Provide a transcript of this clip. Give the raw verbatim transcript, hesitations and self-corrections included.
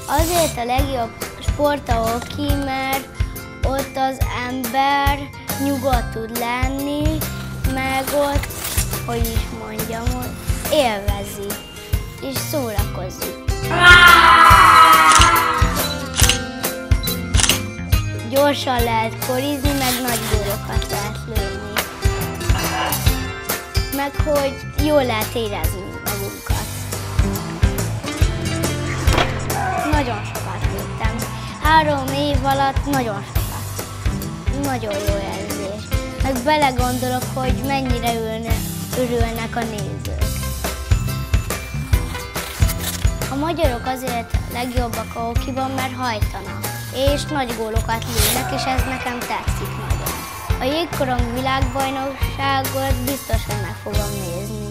Azért a legjobb sport a hoki, mert ott az ember nyugodt tud lenni, meg ott, hogy is mondjam, hogy élvezi és szórakozik. Gyorsan lehet korizni, meg nagy gólokat lehet lőni. Meg hogy jól lehet érezni magunkat. Nagyon sokat lőttem. Három év alatt nagyon sokat. Nagyon jó érzés. Meg belegondolok, hogy mennyire ülne, örülnek a nézők. A magyarok azért legjobbak a hokiban, mert hajtanak, és nagy gólokat lőnek, és ez nekem tetszik nagyon. A jégkorong világbajnokságot biztos, hogy meg fogom nézni.